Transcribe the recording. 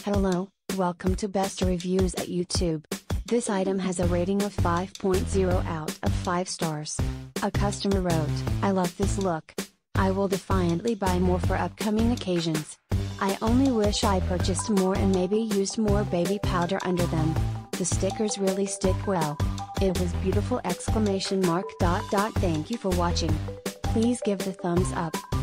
Hello, welcome to Best Reviews at YouTube. This item has a rating of 5.0 out of 5 stars. A customer wrote, "I love this look. I will defiantly buy more for upcoming occasions. I only wish I purchased more and maybe used more baby powder under them. The stickers really stick well. It was beautiful!" Thank you for watching. Please give the thumbs up.